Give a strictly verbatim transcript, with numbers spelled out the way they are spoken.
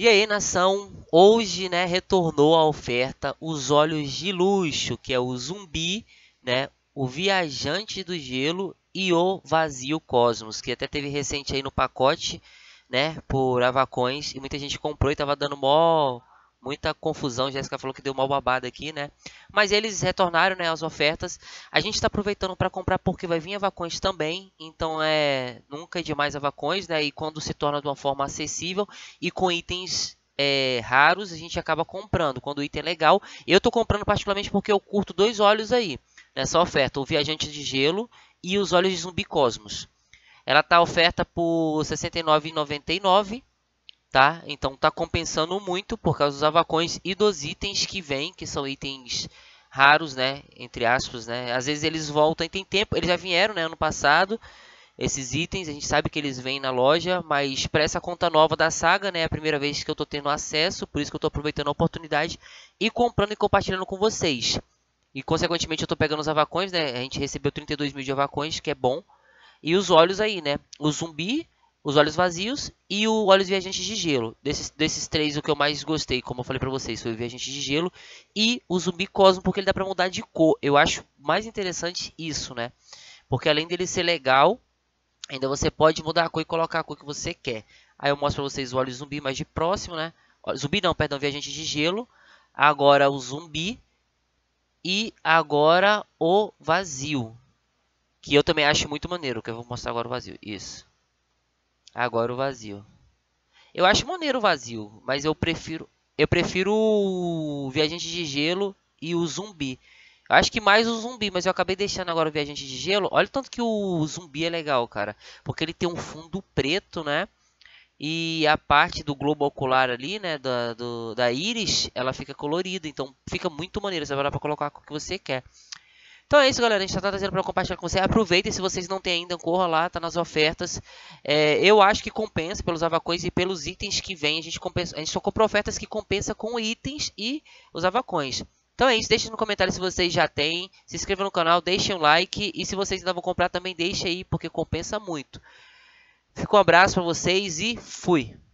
E aí, nação, hoje, né, retornou a oferta os olhos de luxo, que é o Zumbi, né, o Viajante do Gelo e o Vazio Cosmos, que até teve recente aí no pacote, né, por Avacões, e muita gente comprou e tava dando mó, muita confusão. Jéssica falou que deu mó babada aqui, né, mas eles retornaram, né, as ofertas. A gente está aproveitando para comprar porque vai vir Avacões também, então é nunca é demais Avacões, né, e quando se torna de uma forma acessível e com itens é, raros, a gente acaba comprando quando o item é legal. Eu tô comprando particularmente porque eu curto dois olhos aí nessa oferta, o Viajante de Gelo e os olhos de Zumbi Cosmos. Ela tá oferta por sessenta e nove reais e noventa e nove centavos, tá? Então tá compensando muito por causa dos avacões e dos itens que vêm, que são itens raros, né, entre aspas, né? Às vezes eles voltam e tem tempo, eles já vieram, né, ano passado. Esses itens, a gente sabe que eles vêm na loja, mas para essa conta nova da saga, né, é a primeira vez que eu estou tendo acesso, por isso que eu estou aproveitando a oportunidade e comprando e compartilhando com vocês. E, consequentemente, eu estou pegando os avacões, né, a gente recebeu trinta e dois mil de avacões, que é bom. E os olhos aí, né, o zumbi, os olhos vazios e o olhos viajantes de gelo. Desses, desses três, o que eu mais gostei, como eu falei para vocês, foi o viajante de gelo e o zumbi cosmo, porque ele dá para mudar de cor. Eu acho mais interessante isso, né, porque além dele ser legal, ainda você pode mudar a cor e colocar a cor que você quer. Aí eu mostro para vocês o óleo zumbi mais de próximo, né? Zumbi não, perdão, viajante de gelo. Agora o zumbi. E agora o vazio. Que eu também acho muito maneiro. Que eu vou mostrar agora o vazio. Isso. Agora o vazio. Eu acho maneiro o vazio. Mas eu prefiro. Eu prefiro o viajante de gelo e o zumbi. Eu acho que mais o zumbi, mas eu acabei deixando agora o viajante de gelo. Olha o tanto que o zumbi é legal, cara. Porque ele tem um fundo preto, né? E a parte do globo ocular ali, né? Da, do, da íris, ela fica colorida. Então fica muito maneiro. Você vai dar pra colocar o que você quer. Então é isso, galera. A gente tá trazendo para compartilhar com você. Aproveitem, se vocês não têm ainda, corra lá, tá nas ofertas. É, eu acho que compensa pelos avacões e pelos itens que vem. A gente, compensa, a gente só compra ofertas que compensa com itens e os avacões. Então é isso, deixem no comentário se vocês já têm. Se inscrevam no canal, deixem um like. E se vocês ainda vão comprar também, deixem aí, porque compensa muito. Fica um abraço para vocês e fui!